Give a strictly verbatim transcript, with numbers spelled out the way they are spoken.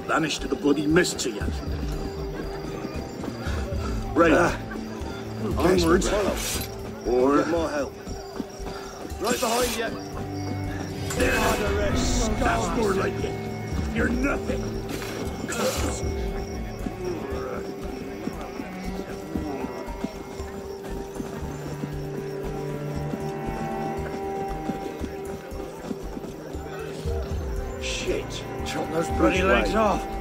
vanish to the bloody mists of you. Right. Uh, onwards. Or... Get more help. Right behind you. There. That's more like it. You're nothing. Shit. Chop those bloody legs off.